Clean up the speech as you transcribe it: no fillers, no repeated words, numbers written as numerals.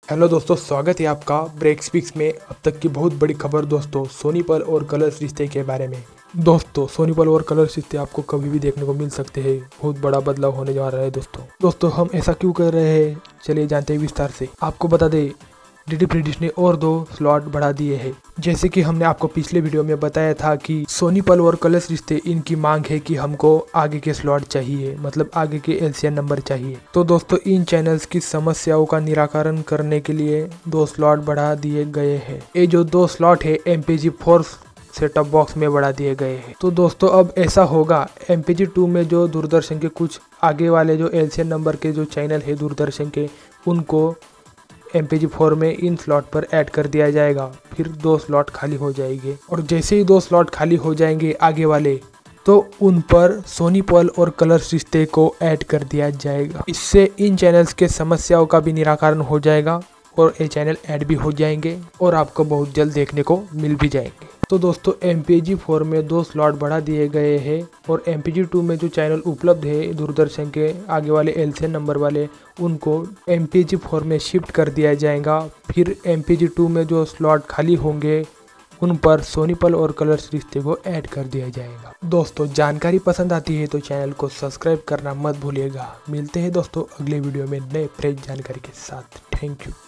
Hello दोस्तों, स्वागत है आपका ब्रेक स्पीक्स में। अब तक की बहुत बड़ी खबर दोस्तों, सोनीपल और कलर्स रिश्ते के बारे में। दोस्तों, सोनीपल और कलर्स रिश्ते आपको कभी भी देखने को मिल सकते हैं। बहुत बड़ा बदलाव होने जा रहा है दोस्तों हम ऐसा क्यों कर रहे हैं, चलिए जानते हैं विस्तार से। आपको बता दें, डीडी फ्री डिश ने और 2 स्लॉट बढ़ा दिए हैं। जैसे कि हमने आपको पिछले वीडियो में बताया था कि सोनीपल और कलर्स रिश्ते इनकी मांग है कि हमको आगे के स्लॉट चाहिए, मतलब आगे के एलसीएन नंबर चाहिए। तो दोस्तों, इन चैनल्स की समस्याओं का निराकरण करने के लिए 2 स्लॉट बढ़ा दिए गए हैं। ये जो 2 स्लॉट है MPG-4 सेटअप बॉक्स में बढ़ा दिए गए हैं। तो दोस्तों, अब ऐसा होगा, MPG-2 में जो दूरदर्शन के कुछ आगे वाले जो एलसीएन नंबर के जो चैनल है दूरदर्शन के, उनको MPG-4 में इन स्लॉट पर ऐड कर दिया जाएगा। फिर 2 स्लॉट खाली हो जाएंगे और जैसे ही 2 स्लॉट खाली हो जाएंगे आगे वाले, तो उन पर सोनीपल और कलर्स रिश्ते को ऐड कर दिया जाएगा। इससे इन चैनल्स के समस्याओं का भी निराकरण हो जाएगा और ये चैनल ऐड भी हो जाएंगे और आपको बहुत जल्द देखने को मिल भी जाएंगे। तो दोस्तों, MPG-4 में 2 स्लॉट बढ़ा दिए गए हैं और MPG-2 में जो चैनल उपलब्ध है दूरदर्शन के आगे वाले एलसीएन नंबर वाले, उनको MPG-4 में शिफ्ट कर दिया जाएगा। फिर MPG-2 में जो स्लॉट खाली होंगे उन पर सोनीपल और कलर्स रिश्ते को ऐड कर दिया जाएगा। दोस्तों, जानकारी पसंद आती है तो चैनल को सब्सक्राइब करना मत भूलिएगा। मिलते हैं दोस्तों अगले वीडियो में नए फ्रेश जानकारी के साथ। Thank you.